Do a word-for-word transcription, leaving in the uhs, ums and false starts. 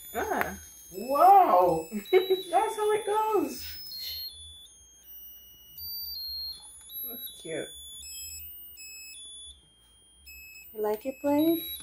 Ah. Wow. That's how it goes. That's cute. You like it, Blaze?